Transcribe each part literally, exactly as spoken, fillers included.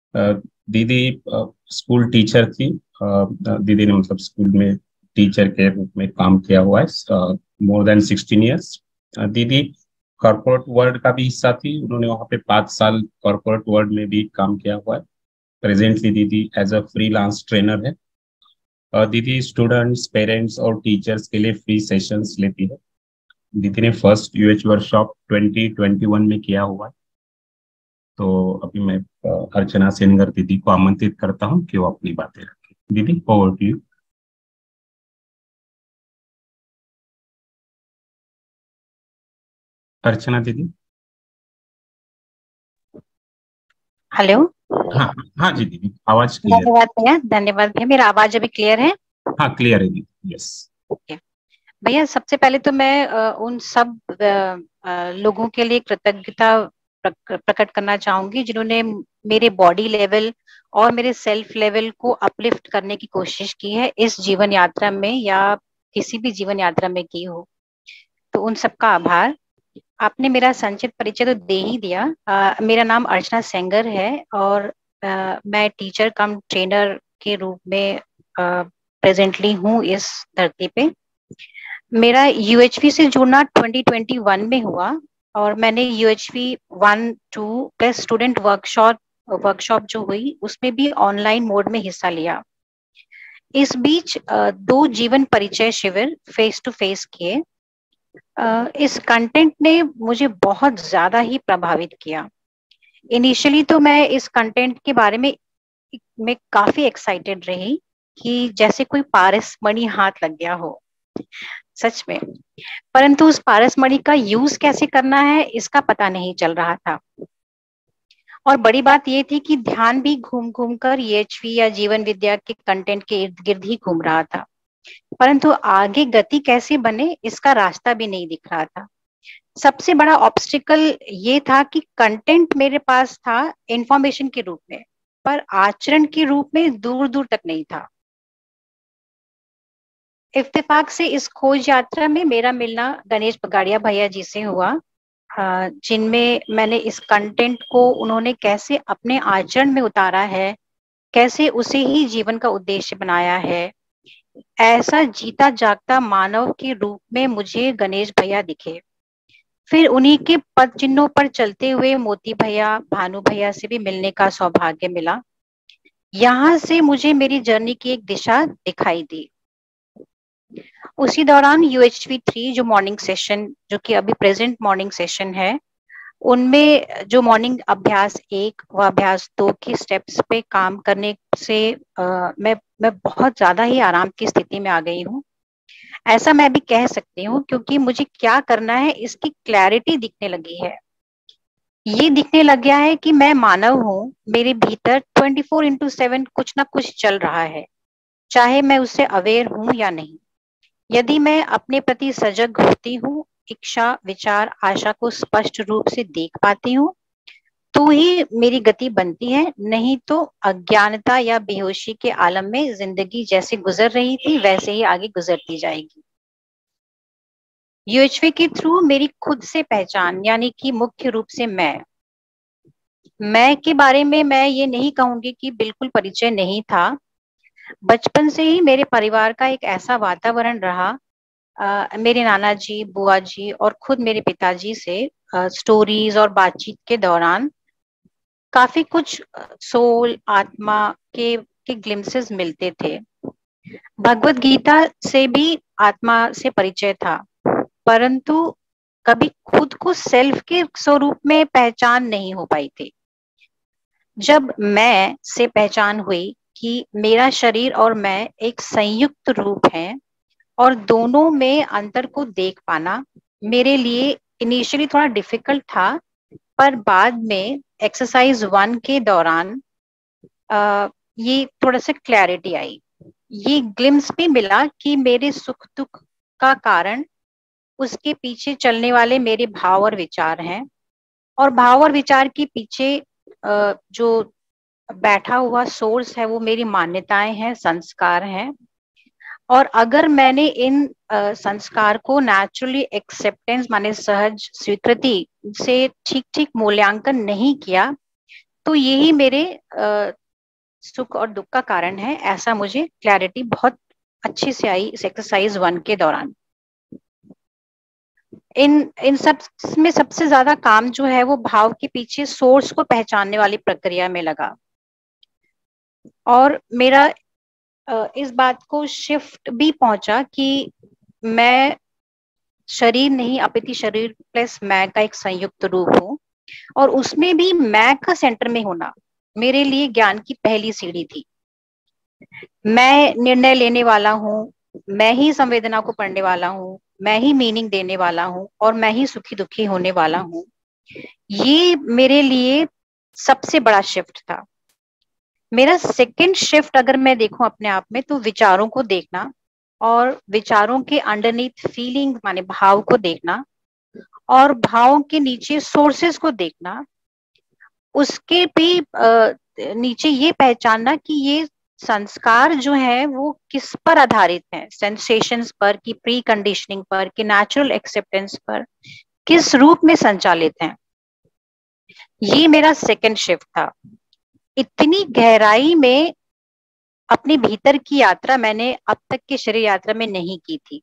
अ, दीदी अ, school teacher थी। अ, दीदी ने मतलब स्कूल में टीचर के रूप में काम किया हुआ है मोर देन सिक्सटीन ईयर्स। दीदी कॉर्पोरेट वर्ल्ड का भी हिस्सा थी। उन्होंने वहाँ पे पाँच साल कॉर्पोरेट वर्ल्ड में भी काम किया हुआ है। प्रेजेंटली दीदी एज अ फ्रीलांस ट्रेनर है। अ, दीदी स्टूडेंट्स, पेरेंट्स और टीचर्स के लिए फ्री सेशंस लेती है। दीदी ने first UH workshop twenty twenty one में किया हुआ है। तो अभी मैं अ, अर्चना सेनगर दीदी को आमंत्रित करता हूँ कि वो अपनी बातें रखें। दीदी, ओवर टू यू। अर्चना दीदी। हेलो। हाँ। हाँ जी दीदी, आवाज क्लियर। धन्यवाद भैया, धन्यवाद भैया। मेरा आवाज अभी क्लियर है? हाँ, क्लियर है दीदी, यस। ओके भैया, सबसे पहले तो मैं अ, उन सब अ, अ, लोगों के लिए कृतज्ञता प्रक- प्रकट करना चाहूंगी जिन्होंने मेरे बॉडी लेवल और मेरे सेल्फ लेवल को अपलिफ्ट करने की कोशिश की है इस जीवन यात्रा में, या किसी भी जीवन यात्रा में की हो। तो उन सबका आभार। आपने मेरा संक्षिप्त परिचय तो दे ही दिया। अ, मेरा नाम अर्चना सेंगर है और अ, मैं टीचर कम ट्रेनर के रूप में प्रेजेंटली हूँ इस धरती पे। मेरा यूएचवी से जुड़ना ट्वेंटी ट्वेंटी वन में हुआ और मैंने UHV one two plus student workshop workshop जो हुई उसमें भी ऑनलाइन मोड में हिस्सा लिया। इस बीच अ, दो जीवन परिचय शिविर फेस टू फेस किए। अ, इस कंटेंट ने मुझे बहुत ज्यादा ही प्रभावित किया। इनिशियली तो मैं इस कंटेंट के बारे में में काफी एक्साइटेड रही कि जैसे कोई पारस मणि हाथ लग गया हो, सच में। परंतु उस पारस मणि का यूज कैसे करना है इसका पता नहीं चल रहा था। और बड़ी बात ये थी कि ध्यान भी घूम घूम कर ईएचवी या जीवन विद्या के कंटेंट के इर्द गिर्द ही घूम रहा था, परंतु आगे गति कैसे बने इसका रास्ता भी नहीं दिख रहा था। सबसे बड़ा ऑब्स्टिकल ये था कि कंटेंट मेरे पास था इंफॉर्मेशन के रूप में, पर आचरण के रूप में दूर दूर तक नहीं था। इत्तेफाक से इस खोज यात्रा में मेरा मिलना गणेश बगाड़िया भैया जी से हुआ, अ, जिनमें मैंने इस कंटेंट को उन्होंने कैसे अपने आचरण में उतारा है, कैसे उसे ही जीवन का उद्देश्य बनाया है। ऐसा जीता जागता मानव के रूप में मुझे गणेश भैया दिखे। फिर उन्हीं के पद चिन्हों पर चलते हुए मोती भैया, भानु भैया से भी मिलने का सौभाग्य मिला। यहाँ से मुझे मेरी जर्नी की एक दिशा दिखाई दी। उसी दौरान यूएचवी थ्री जो मॉर्निंग सेशन, जो कि अभी प्रेजेंट मॉर्निंग सेशन है, उनमें जो मॉर्निंग अभ्यास एक व अभ्यास दो की स्टेप्स पे काम करने से आ, मैं मैं बहुत ज्यादा ही आराम की स्थिति में आ गई हूँ। ऐसा मैं भी कह सकती हूँ क्योंकि मुझे क्या करना है इसकी क्लैरिटी दिखने लगी है। ये दिखने लग गया है कि मैं मानव हूँ, मेरे भीतर ट्वेंटी फोर इंटू सेवन कुछ ना कुछ चल रहा है, चाहे मैं उससे अवेयर हूँ या नहीं। यदि मैं अपने प्रति सजग होती हूँ, इच्छा विचार आशा को स्पष्ट रूप से देख पाती हूँ, तो ही मेरी गति बनती है। नहीं तो अज्ञानता या बेहोशी के आलम में जिंदगी जैसे गुजर रही थी वैसे ही आगे गुजरती जाएगी। यूएचवी के थ्रू मेरी खुद से पहचान, यानी कि मुख्य रूप से मैं मैं के बारे में मैं ये नहीं कहूंगी कि बिल्कुल परिचय नहीं था। बचपन से ही मेरे परिवार का एक ऐसा वातावरण रहा, अ, मेरे नाना जी, बुआ जी और खुद मेरे पिताजी से स्टोरीज और बातचीत के दौरान काफी कुछ सोल आत्मा के के ग्लिम्सेस मिलते थे। भगवत गीता से भी आत्मा से परिचय था, परंतु कभी खुद को सेल्फ के स्वरूप में पहचान नहीं हो पाई थी। जब मैं से पहचान हुई कि मेरा शरीर और मैं एक संयुक्त रूप है और दोनों में अंतर को देख पाना मेरे लिए इनिशियली थोड़ा डिफिकल्ट था, पर बाद में एक्सरसाइज वन के दौरान आ, ये थोड़ा सा क्लैरिटी आई। ये ग्लिम्स भी मिला कि मेरे सुख दुख का कारण उसके पीछे चलने वाले मेरे भाव और विचार हैं, और भाव और विचार के पीछे अ, जो बैठा हुआ सोर्स है वो मेरी मान्यताएं हैं, संस्कार हैं। और अगर मैंने इन अ, संस्कार को नेचुरली एक्सेप्टेंस माने सहज स्वीकृति से ठीक ठीक मूल्यांकन नहीं किया, तो यही मेरे आ, सुख और दुख का कारण है, ऐसा मुझे क्लैरिटी बहुत अच्छे से आई इस एक्सरसाइज वन के दौरान। इन इन सब में सबसे ज्यादा काम जो है वो भाव के पीछे सोर्स को पहचानने वाली प्रक्रिया में लगा। और मेरा इस बात को शिफ्ट भी पहुंचा कि मैं शरीर नहीं अपितु शरीर प्लस मैं का एक संयुक्त रूप हूँ, और उसमें भी मैं का सेंटर में होना मेरे लिए ज्ञान की पहली सीढ़ी थी। मैं निर्णय लेने वाला हूँ, मैं ही संवेदना को पढ़ने वाला हूँ, मैं ही मीनिंग देने वाला हूँ, और मैं ही सुखी दुखी होने वाला हूँ। ये मेरे लिए सबसे बड़ा शिफ्ट था। मेरा सेकंड शिफ्ट अगर मैं देखूं अपने आप में, तो विचारों को देखना और विचारों के अंडरनीथ फीलिंग माने भाव को देखना, और भावों के नीचे सोर्सेस को देखना, उसके भी आ, नीचे ये पहचानना कि ये संस्कार जो है वो किस पर आधारित है, सेंसेशंस पर, कि प्री कंडीशनिंग पर, कि नेचुरल एक्सेप्टेंस पर, किस रूप में संचालित हैं। ये मेरा सेकंड शिफ्ट था। इतनी गहराई में अपने भीतर की यात्रा मैंने अब तक की शरीर यात्रा में नहीं की थी।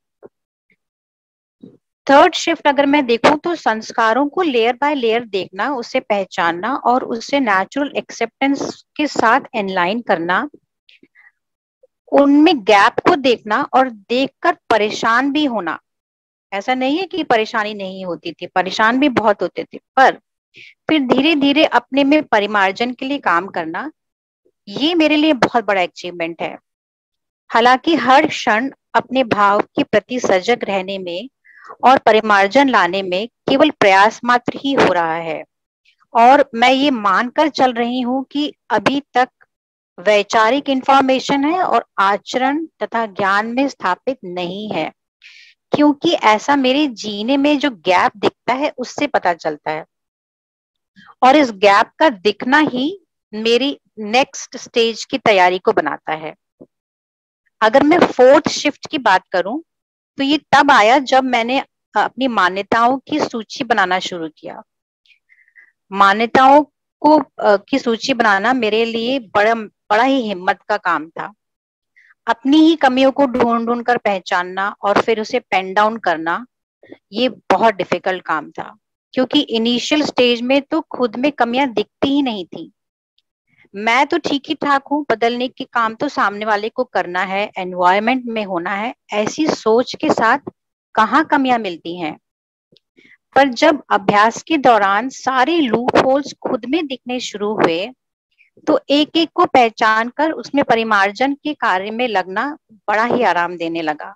थर्ड शिफ्ट अगर मैं देखूं तो संस्कारों को लेयर बाय लेयर देखना, उसे पहचानना और उसे नेचुरल एक्सेप्टेंस के साथ एनलाइन करना, उनमें गैप को देखना और देखकर परेशान भी होना। ऐसा नहीं है कि परेशानी नहीं होती थी, परेशान भी बहुत होते थे, पर फिर धीरे धीरे अपने में परिमार्जन के लिए काम करना, ये मेरे लिए बहुत बड़ा अचीवमेंट है। हालांकि हर क्षण अपने भाव के प्रति सजग रहने में और परिमार्जन लाने में केवल प्रयास मात्र ही हो रहा है, और मैं ये मानकर चल रही हूँ कि अभी तक वैचारिक इंफॉर्मेशन है और आचरण तथा ज्ञान में स्थापित नहीं है, क्योंकि ऐसा मेरे जीने में जो गैप दिखता है उससे पता चलता है, और इस गैप का दिखना ही मेरी नेक्स्ट स्टेज की तैयारी को बनाता है। अगर मैं फोर्थ शिफ्ट की बात करूं तो ये तब आया जब मैंने अपनी मान्यताओं की सूची बनाना शुरू किया। मान्यताओं को की सूची बनाना मेरे लिए बड़ा बड़ा ही हिम्मत का काम था। अपनी ही कमियों को ढूंढ ढूंढ कर पहचानना और फिर उसे पेन डाउन करना, ये बहुत डिफिकल्ट काम था, क्योंकि इनिशियल स्टेज में तो खुद में कमियां दिखती ही नहीं थी। मैं तो ठीक ही ठाक हूँ, बदलने के काम तो सामने वाले को करना है, एनवायरमेंट में होना है, ऐसी सोच के साथ कहाँ कमियां मिलती हैं। पर जब अभ्यास के दौरान सारे लूप होल्स खुद में दिखने शुरू हुए, तो एक एक को पहचान कर उसमें परिमार्जन के कार्य में लगना बड़ा ही आराम देने लगा।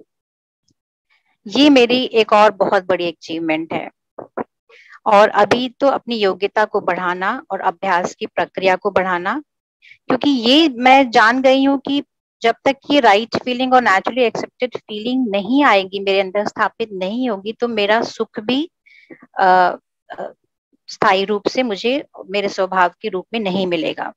ये मेरी एक और बहुत बड़ी अचीवमेंट है। और अभी तो अपनी योग्यता को बढ़ाना और अभ्यास की प्रक्रिया को बढ़ाना, क्योंकि ये मैं जान गई हूँ कि जब तक ये राइट फीलिंग और नेचुरली एक्सेप्टेड फीलिंग नहीं आएगी, मेरे अंदर स्थापित नहीं होगी, तो मेरा सुख भी स्थायी रूप से मुझे मेरे स्वभाव के रूप में नहीं मिलेगा।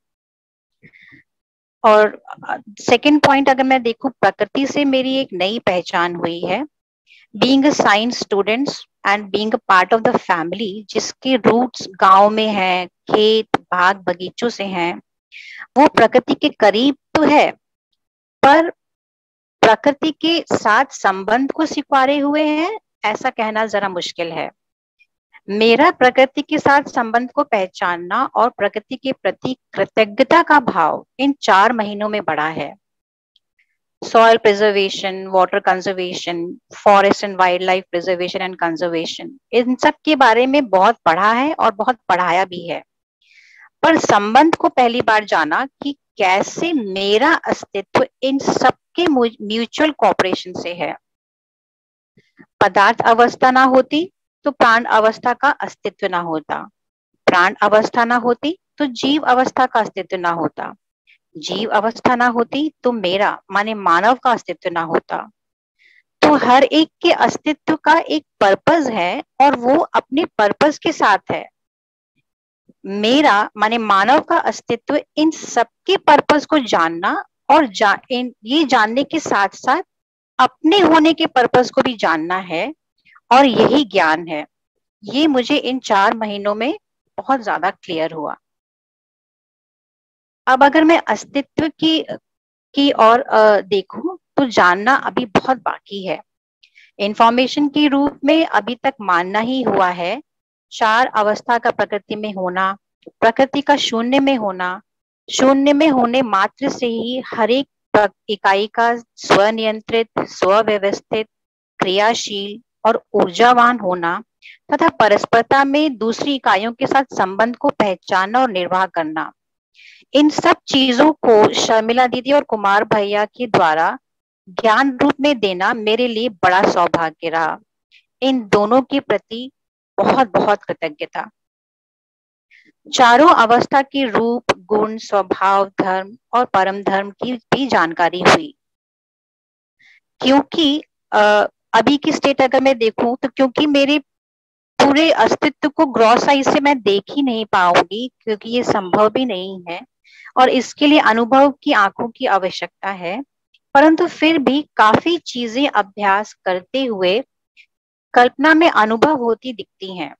और सेकंड पॉइंट अगर मैं देखूं, प्रकृति से मेरी एक नई पहचान हुई है। Being a science students and being a part of the family, जिसके रूट्स गांव में है, खेत बाग बगीचों से हैं, वो प्रकृति के करीब तो है, पर प्रकृति के साथ संबंध को स्वीकारे हुए हैं ऐसा कहना जरा मुश्किल है। मेरा प्रकृति के साथ संबंध को पहचानना और प्रकृति के प्रति कृतज्ञता का भाव इन चार महीनों में बढ़ा है। Soil preservation, water conservation, forest and wild life preservation and conservation, इन सब के बारे में बहुत पढ़ा है और बहुत पढ़ाया भी है, पर संबंध को पहली बार जाना कि कैसे मेरा अस्तित्व इन सबके म्यूचुअल कोऑपरेशन से है। पदार्थ अवस्था ना होती तो प्राण अवस्था का अस्तित्व ना होता, प्राण अवस्था ना होती तो जीव अवस्था का अस्तित्व ना होता, जीव अवस्था ना होती तो मेरा माने मानव का अस्तित्व ना होता। तो हर एक के अस्तित्व का एक पर्पस है और वो अपने पर्पस के साथ है। मेरा माने मानव का अस्तित्व इन सबके पर्पस को जानना और जा, इन ये जानने के साथ साथ अपने होने के पर्पस को भी जानना है, और यही ज्ञान है। ये मुझे इन चार महीनों में बहुत ज्यादा क्लियर हुआ। अब अगर मैं अस्तित्व की की और देखूं तो जानना अभी बहुत बाकी है। इंफॉर्मेशन के रूप में अभी तक मानना ही हुआ है चार अवस्था का प्रकृति में होना, प्रकृति का शून्य में होना, शून्य में होने मात्र से ही हर एक इकाई का स्वनियंत्रित, स्वव्यवस्थित, क्रियाशील और ऊर्जावान होना तथा परस्परता में दूसरी इकाइयों के साथ संबंध को पहचानना और निर्वाह करना। इन सब चीजों को शर्मिला दीदी और कुमार भैया के द्वारा ज्ञान रूप में देना मेरे लिए बड़ा सौभाग्य रहा। इन दोनों के प्रति बहुत बहुत कृतज्ञता। चारों अवस्था के रूप, गुण, स्वभाव, धर्म और परम धर्म की भी जानकारी हुई। क्योंकि आ, अभी की स्टेट अगर मैं देखूं तो क्योंकि मेरे पूरे अस्तित्व को ग्रॉस आई से मैं देख ही नहीं पाऊंगी, क्योंकि ये संभव भी नहीं है और इसके लिए अनुभव की आंखों की आवश्यकता है। परंतु फिर भी काफी चीजें अभ्यास करते हुए कल्पना में अनुभव होती दिखती हैं।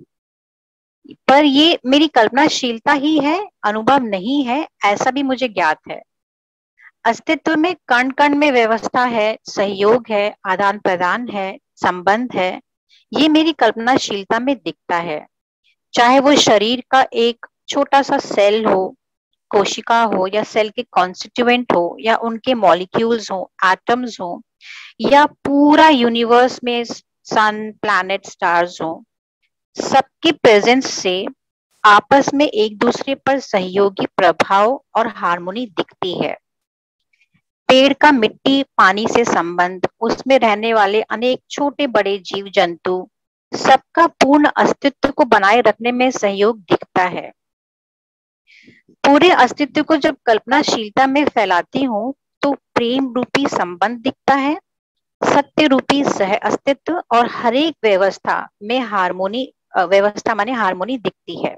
पर ये मेरी कल्पनाशीलता ही है, अनुभव नहीं है, ऐसा भी मुझे ज्ञात है। अस्तित्व में कण कण में व्यवस्था है, सहयोग है, आदान प्रदान है, संबंध है। ये मेरी कल्पनाशीलता में दिखता है। चाहे वो शरीर का एक छोटा सा सेल हो, कोशिका हो, या सेल के कॉन्स्टिट्यूएंट हो, या उनके मॉलिक्यूल्स हो, एटम्स हो, या पूरा यूनिवर्स में सन, प्लैनेट, स्टार्स हो, सबके प्रेजेंस से आपस में एक दूसरे पर सहयोगी प्रभाव और हार्मोनी दिखती है। पेड़ का मिट्टी पानी से संबंध, उसमें रहने वाले अनेक छोटे बड़े जीव जंतु, सबका पूर्ण अस्तित्व को बनाए रखने में सहयोग दिखता है। पूरे अस्तित्व को जब कल्पनाशीलता में फैलाती हूँ तो प्रेम रूपी संबंध दिखता है, सत्य रूपी सह अस्तित्व और हर एक व्यवस्था में हार्मोनी, व्यवस्था माने हार्मोनी दिखती है।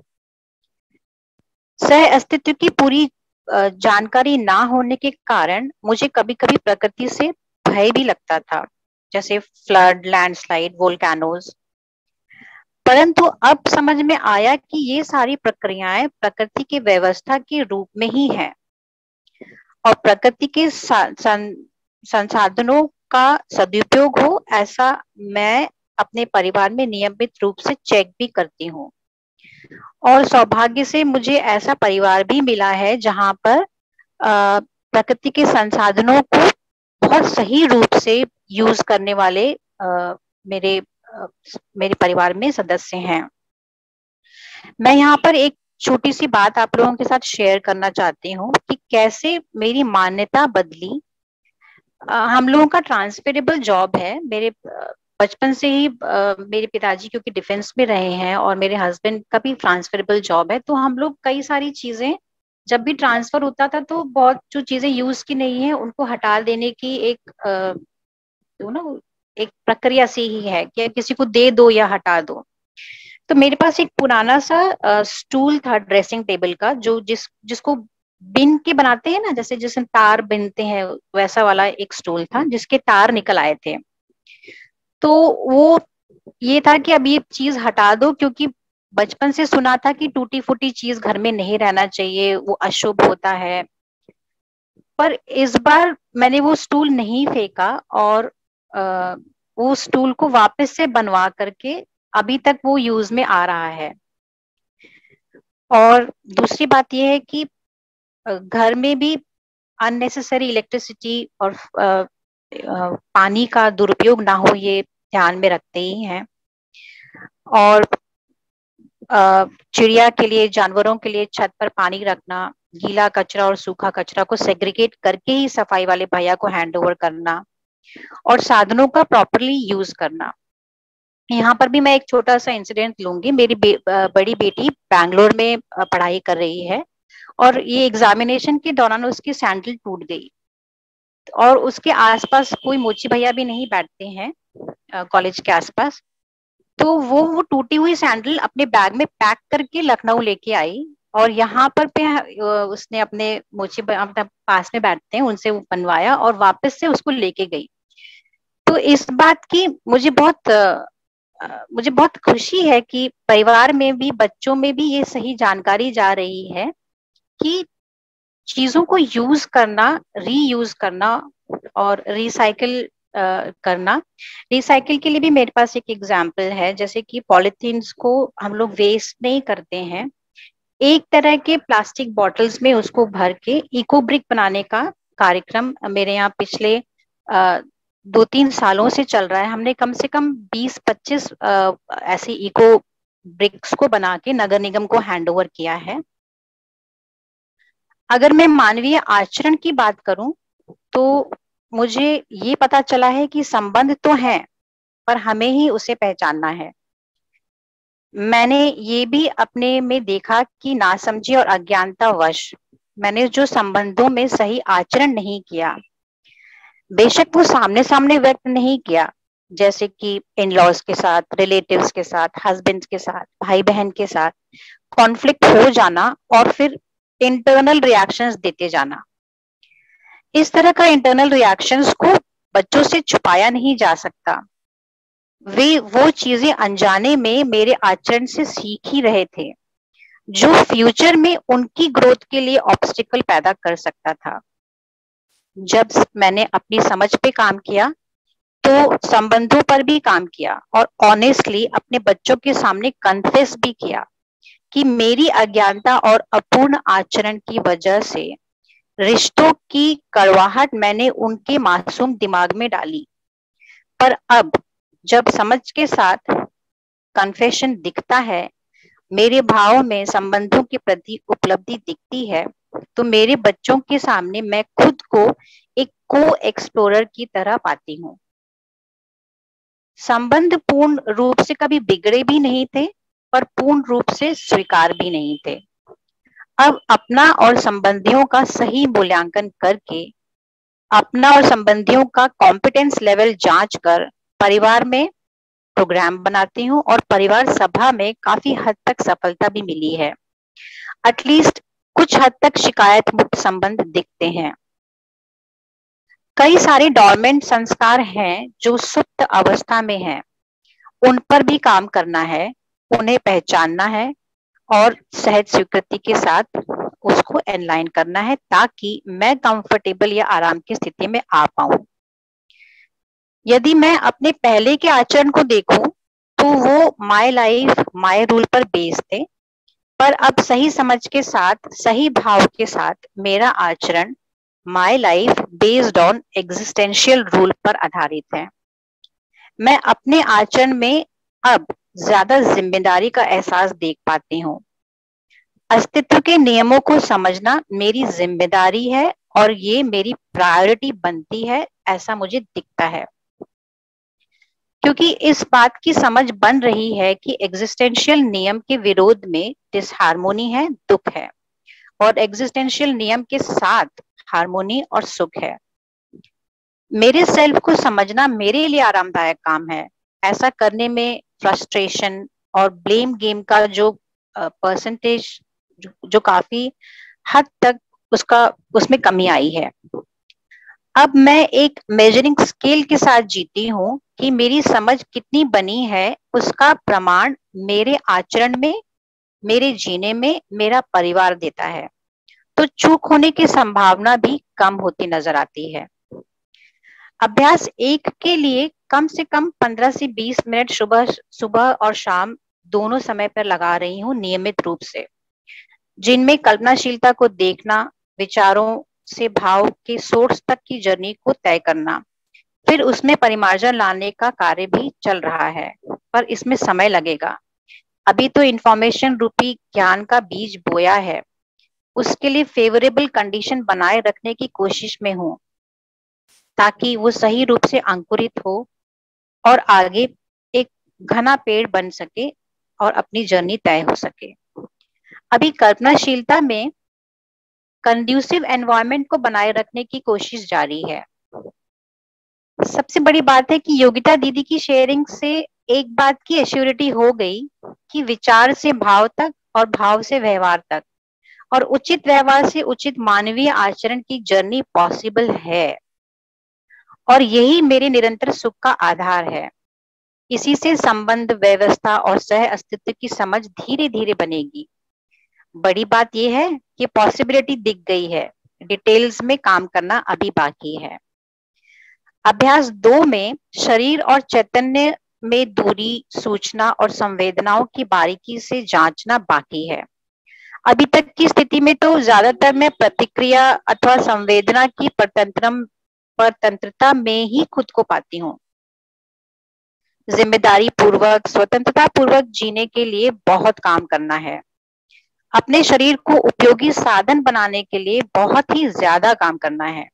सह अस्तित्व की पूरी जानकारी ना होने के कारण मुझे कभी कभी प्रकृति से भय भी लगता था, जैसे फ्लड, लैंडस्लाइड, वोल्केनोज। परंतु अब समझ में आया कि ये सारी प्रक्रियाएं प्रकृति की व्यवस्था के रूप में ही है और प्रकृति के संसाधनों का सदुपयोग हो, ऐसा मैं अपने परिवार में नियमित रूप से चेक भी करती हूँ। और सौभाग्य से मुझे ऐसा परिवार भी मिला है जहां पर प्रकृति के संसाधनों को बहुत सही रूप से यूज करने वाले आ, मेरे आ, मेरे परिवार में सदस्य हैं। मैं यहाँ पर एक छोटी सी बात आप लोगों के साथ शेयर करना चाहती हूँ कि कैसे मेरी मान्यता बदली। आ, हम लोगों का ट्रांसफरेबल जॉब है। मेरे बचपन से ही आ, मेरे पिताजी क्योंकि डिफेंस में रहे हैं और मेरे हस्बैंड का भी ट्रांसफरेबल जॉब है, तो हम लोग कई सारी चीजें जब भी ट्रांसफर होता था तो बहुत जो चीजें यूज की नहीं है उनको हटा देने की एक तो ना एक प्रक्रिया से ही है कि किसी को दे दो या हटा दो। तो मेरे पास एक पुराना सा आ, स्टूल था ड्रेसिंग टेबल का, जो जिस जिसको बिन के बनाते हैं ना, जैसे जिसमें तार बिनते हैं, वैसा वाला एक स्टूल था जिसके तार निकल आए थे। तो वो ये था कि अब ये चीज हटा दो, क्योंकि बचपन से सुना था कि टूटी फूटी चीज घर में नहीं रहना चाहिए, वो अशुभ होता है। पर इस बार मैंने वो स्टूल नहीं फेंका और आ, वो स्टूल को वापस से बनवा करके अभी तक वो यूज में आ रहा है। और दूसरी बात यह है कि घर में भी अननेसेसरी इलेक्ट्रिसिटी और आ, आ, पानी का दुरुपयोग ना हो, ये ध्यान में रखते ही हैं। और चिड़िया के लिए, जानवरों के लिए छत पर पानी रखना, गीला कचरा और सूखा कचरा को सेग्रीगेट करके ही सफाई वाले भैया को हैंड ओवर करना और साधनों का प्रॉपरली यूज करना। यहाँ पर भी मैं एक छोटा सा इंसिडेंट लूंगी। मेरी बे, बड़ी बेटी बैंगलोर में पढ़ाई कर रही है और ये एग्जामिनेशन के दौरान उसकी सैंडल टूट गई और उसके आसपास कोई मोची भैया भी नहीं बैठते हैं कॉलेज के आसपास। तो वो वो टूटी हुई सैंडल अपने बैग में पैक करके लखनऊ लेके आई और यहाँ पर पे उसने अपने मोची अपने पास में बैठते हैं उनसे वो बनवाया और वापस से उसको लेके गई। तो इस बात की मुझे बहुत मुझे बहुत खुशी है कि परिवार में भी, बच्चों में भी ये सही जानकारी जा रही है कि चीजों को यूज करना, रीयूज करना और रिसाइकिल करना। रिसाइकिल के लिए भी मेरे पास एक एग्जाम्पल है, जैसे कि पॉलिथीन्स को हम लोग वेस्ट नहीं करते हैं, एक तरह के प्लास्टिक बॉटल्स में उसको भर के इको ब्रिक बनाने का कार्यक्रम मेरे यहाँ पिछले आ, दो तीन सालों से चल रहा है। हमने कम से कम बीस पच्चीस ऐसे इको ब्रिक्स को बना के नगर निगम को हैंड ओवर किया है। अगर मैं मानवीय आचरण की बात करूं तो मुझे ये पता चला है कि संबंध तो है, पर हमें ही उसे पहचानना है। मैंने ये भी अपने में देखा कि नासमझी और अज्ञानतावश मैंने जो संबंधों में सही आचरण नहीं किया, बेशक वो सामने सामने व्यक्त नहीं किया, जैसे कि इन लॉज के साथ, रिलेटिव्स के साथ, हस्बैंड के साथ, भाई बहन के साथ कॉन्फ्लिक्ट हो जाना और फिर इंटरनल रिएक्शंस देते जाना। इस तरह का इंटरनल रिएक्शंस को बच्चों से छुपाया नहीं जा सकता। वे वो चीजें अनजाने में मेरे आचरण से सीख ही रहे थे जो फ्यूचर में उनकी ग्रोथ के लिए ऑब्स्टिकल पैदा कर सकता था। जब मैंने अपनी समझ पे काम किया तो संबंधों पर भी काम किया और ऑनेस्टली अपने बच्चों के सामने कन्फेस भी किया कि मेरी अज्ञानता और अपूर्ण आचरण की वजह से रिश्तों की कड़वाहट मैंने उनके मासूम दिमाग में डाली। पर अब जब समझ के साथ कन्फेशन दिखता है, मेरे भाव में संबंधों के प्रति उपलब्धि दिखती है, तो मेरे बच्चों के सामने मैं खुद को एक को एक्सप्लोरर की तरह पाती हूँ। संबंध पूर्ण रूप से कभी बिगड़े भी नहीं थे, पर पूर्ण रूप से स्वीकार भी नहीं थे। अब अपना और संबंधियों का सही मूल्यांकन करके, अपना और संबंधियों का कॉम्पिटेंस लेवल जांच कर परिवार में प्रोग्राम बनाती हूँ और परिवार सभा में काफी हद तक सफलता भी मिली है। एटलीस्ट कुछ हद तक शिकायत मुक्त संबंध दिखते हैं। कई सारे डोरमेंट संस्कार हैं जो सुप्त अवस्था में हैं, उन पर भी काम करना है, उन्हें पहचानना है और सहज स्वीकृति के साथ उसको एनलाइन करना है, ताकि मैं कंफर्टेबल या आराम की स्थिति में आ पाऊं। यदि मैं अपने पहले के आचरण को देखूं तो वो माय लाइफ माय रूल पर बेस्ड थे, पर अब सही समझ के साथ, सही भाव के साथ मेरा आचरण my life based on existential rule पर आधारित है। मैं अपने आचरण में अब ज्यादा जिम्मेदारी का एहसास देख पाती हूँ। अस्तित्व के नियमों को समझना मेरी जिम्मेदारी है और ये मेरी प्रायोरिटी बनती है, ऐसा मुझे दिखता है। क्योंकि इस बात की समझ बन रही है कि एग्जिस्टेंशियल नियम के विरोध में डिसहार्मोनी है, दुख है, और एग्जिस्टेंशियल नियम के साथ हार्मोनी और सुख है। मेरे सेल्फ को समझना मेरे लिए आरामदायक काम है। ऐसा करने में फ्रस्ट्रेशन और ब्लेम गेम का जो परसेंटेज जो, जो काफी हद तक उसका उसमें कमी आई है। अब मैं एक मेजरिंग स्केल के साथ जीती हूँ कि मेरी समझ कितनी बनी है, उसका प्रमाण मेरे आचरण में, मेरे जीने में मेरा परिवार देता है, तो चूक होने की संभावना भी कम होती नजर आती है। अभ्यास एक के लिए कम से कम पंद्रह से बीस मिनट सुबह सुबह और शाम दोनों समय पर लगा रही हूँ नियमित रूप से, जिनमें कल्पनाशीलता को देखना, विचारों से भाव के सोर्स तक की जर्नी को तय करना, फिर उसमें परिमार्जन लाने का कार्य भी चल रहा है, पर इसमें समय लगेगा। अभी तो इंफॉर्मेशन रूपी ज्ञान का बीज बोया है, उसके लिए फेवरेबल कंडीशन बनाए रखने की कोशिश में हूँ ताकि वो सही रूप से अंकुरित हो और आगे एक घना पेड़ बन सके और अपनी जर्नी तय हो सके। अभी कल्पनाशीलता में कंड्यूसिव एनवायरनमेंट को बनाए रखने की कोशिश जारी है। सबसे बड़ी बात है कि योगिता दीदी की शेयरिंग से एक बात की एश्योरिटी हो गई कि विचार से भाव तक और भाव से व्यवहार तक और उचित व्यवहार से उचित मानवीय आचरण की जर्नी पॉसिबल है, और यही मेरे निरंतर सुख का आधार है। इसी से संबंध, व्यवस्था और सह अस्तित्व की समझ धीरे धीरे बनेगी। बड़ी बात यह है कि पॉसिबिलिटी दिख गई है, डिटेल्स में काम करना अभी बाकी है। अभ्यास दो में शरीर और चैतन्य में दूरी, सूचना और संवेदनाओं की बारीकी से जांचना बाकी है। अभी तक की स्थिति में तो ज्यादातर मैं प्रतिक्रिया अथवा संवेदना की परतंत्रम परतंत्रता में ही खुद को पाती हूँ। जिम्मेदारी पूर्वक, स्वतंत्रता पूर्वक जीने के लिए बहुत काम करना है। अपने शरीर को उपयोगी साधन बनाने के लिए बहुत ही ज्यादा काम करना है।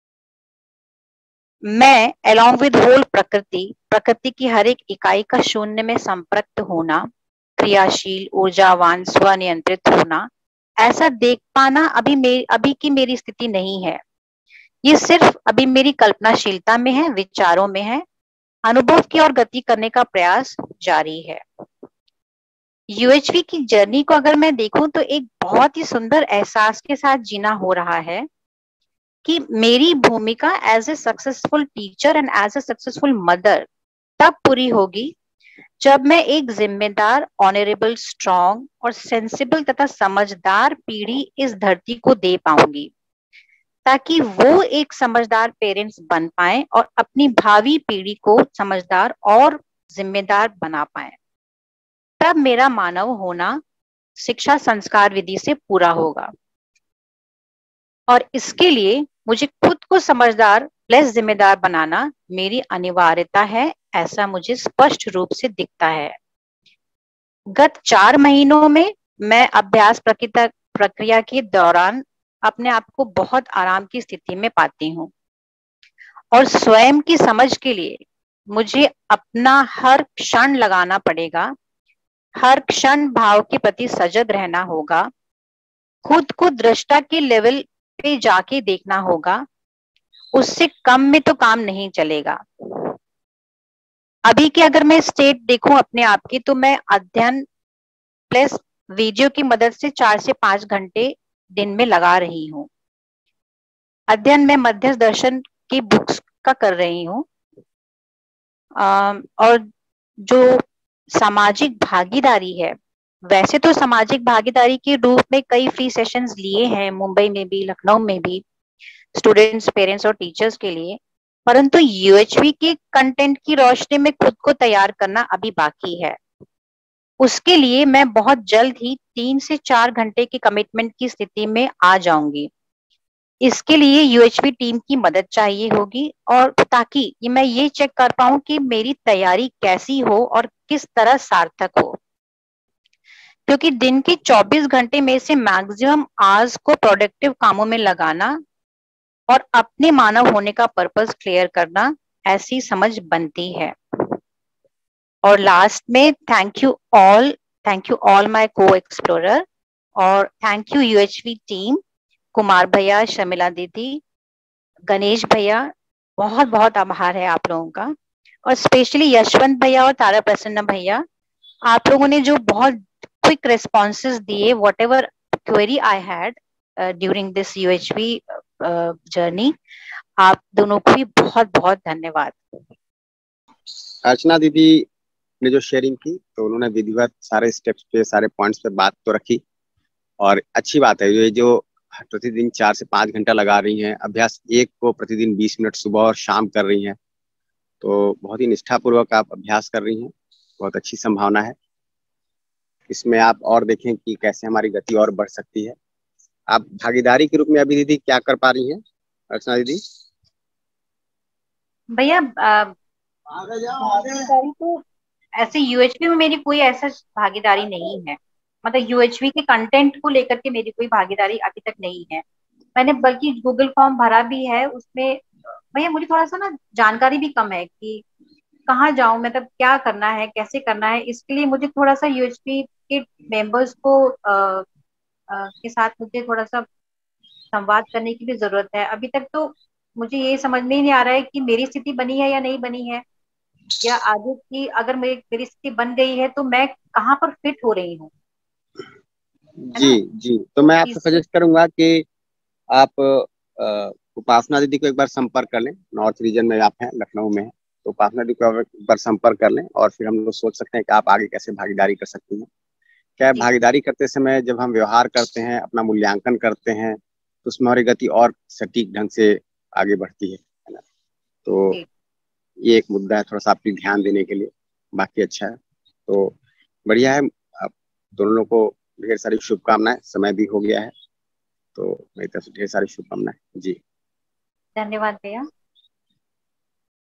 मैं along with whole प्रकृति, प्रकृति की हर एक इकाई का शून्य में संपृक्त होना, क्रियाशील, ऊर्जावान, स्वनियंत्रित होना, ऐसा देख पाना अभी मेरी अभी की मेरी स्थिति नहीं है। ये सिर्फ अभी मेरी कल्पनाशीलता में है, विचारों में है। अनुभव की और गति करने का प्रयास जारी है। यूएचवी की जर्नी को अगर मैं देखूं तो एक बहुत ही सुंदर एहसास के साथ जीना हो रहा है कि मेरी भूमिका as a successful teacher and as a successful mother तब पूरी होगी जब मैं एक जिम्मेदार, ऑनरेबल, स्ट्रॉन्ग और सेंसिबल तथा समझदार पीढ़ी इस धरती को दे पाऊंगी, ताकि वो एक समझदार पेरेंट्स बन पाए और अपनी भावी पीढ़ी को समझदार और जिम्मेदार बना पाए। तब मेरा मानव होना शिक्षा संस्कार विधि से पूरा होगा और इसके लिए मुझे खुद को समझदार प्लस जिम्मेदार बनाना मेरी अनिवार्यता है, ऐसा मुझे स्पष्ट रूप से दिखता है। गत चार महीनों में मैं अभ्यास प्रक्रिया के दौरान अपने आप को बहुत आराम की स्थिति में पाती हूँ और स्वयं की समझ के लिए मुझे अपना हर क्षण लगाना पड़ेगा, हर क्षण भाव के प्रति सजग रहना होगा, खुद को दृष्टा के लेवल पे जाके देखना होगा, उससे कम में तो काम नहीं चलेगा। अभी की अगर मैं स्टेट देखूं अपने आप की तो मैं अध्ययन प्लस वीडियो की मदद से चार से पांच घंटे दिन में लगा रही हूँ। अध्ययन में मध्यस्थ दर्शन की बुक्स का कर रही हूँ और जो सामाजिक भागीदारी है, वैसे तो सामाजिक भागीदारी के रूप में कई फ्री सेशंस लिए हैं मुंबई में भी, लखनऊ में भी, स्टूडेंट्स, पेरेंट्स और टीचर्स के लिए, परंतु यूएचवी के कंटेंट की रोशनी में खुद को तैयार करना अभी बाकी है। उसके लिए मैं बहुत जल्द ही तीन से चार घंटे की कमिटमेंट की स्थिति में आ जाऊंगी। इसके लिए यूएचवी टीम की मदद चाहिए होगी और ताकि मैं ये चेक कर पाऊं कि मेरी तैयारी कैसी हो और किस तरह सार्थक हो, क्योंकि दिन के चौबीस घंटे में से मैक्सिमम आवर्स को प्रोडक्टिव कामों में लगाना और अपने मानव होने का पर्पस क्लियर करना, ऐसी समझ बनती है। और लास्ट में thank you all, thank you all my को एक्सप्लोरर और thank you UHV team, Kumar भैया, शर्मिला दीदी, गणेश भैया, बहुत बहुत आभार है आप लोगों का। और स्पेशली यशवंत भैया और तारा प्रसन्न भैया, आप लोगों ने जो बहुत क्विक रेस्पॉन्सेज दिए whatever query I had during this UHV journey, आप दोनों को भी बहुत बहुत धन्यवाद। अर्चना दीदी ने जो शेयरिंग की तो उन्होंने विधिवत सारे स्टेप्स पे, सारे पॉइंट्स पे बात तो रखी और अच्छी बात है। ये जो प्रतिदिन चार से पाँच घंटा लगा रही हैं, अभ्यास एक को प्रतिदिन बीस मिनट सुबह और शाम कर रही हैं, तो बहुत ही निष्ठापूर्वक आप अभ्यास कर रही हैं, बहुत अच्छी संभावना है। इसमें आप और देखें कि कैसे हमारी गति और बढ़ सकती है। आप भागीदारी के रूप में अभी दीदी क्या कर पा रही हैं अर्चना दीदी? भैया भागीदारी तो ऐसे यूएचवी में मेरी कोई ऐसा भागीदारी नहीं है, मतलब यूएचवी के कंटेंट को लेकर के मेरी कोई भागीदारी अभी तक नहीं है। मैंने बल्कि गूगल फॉर्म भरा भी है, उसमें भैया मुझे थोड़ा सा ना जानकारी भी कम है कि कहाँ जाऊं, मतलब क्या करना है, कैसे करना है। इसके लिए मुझे थोड़ा सा यूएचवी के मेंबर्स को आ, आ, के साथ मुझे थोड़ा सा संवाद करने की भी जरूरत है। अभी तक तो मुझे ये समझ में ही नहीं आ रहा है कि मेरी स्थिति बनी है या नहीं बनी है, या आगे की अगर मेरी मेरी स्थिति बन गई है तो मैं कहाँ पर फिट हो रही हूँ। जी जी, तो मैं आपको सजेस्ट करूंगा कि आप उपासना दीदी को एक बार संपर्क कर लें। नॉर्थ रीजन में आप हैं, लखनऊ में है, तो उपासना दीदी को एक बार संपर्क कर लें और फिर हम लोग सोच सकते हैं कि आप आगे कैसे भागीदारी कर सकती हैं। क्या भागीदारी करते समय जब हम व्यवहार करते हैं, अपना मूल्यांकन करते हैं, तो उसमें हमारी गति और सटीक ढंग से आगे बढ़ती है, है ना। तो ये एक मुद्दा है, थोड़ा सा आप ध्यान देने के लिए। बाकी अच्छा है, तो बढ़िया है। आप दोनों लोगों को ढेर सारी शुभकामनाएं, समय भी हो गया है, तो मेरी तरफ से ढेर सारी शुभकामनाएं जी। धन्यवाद भैया।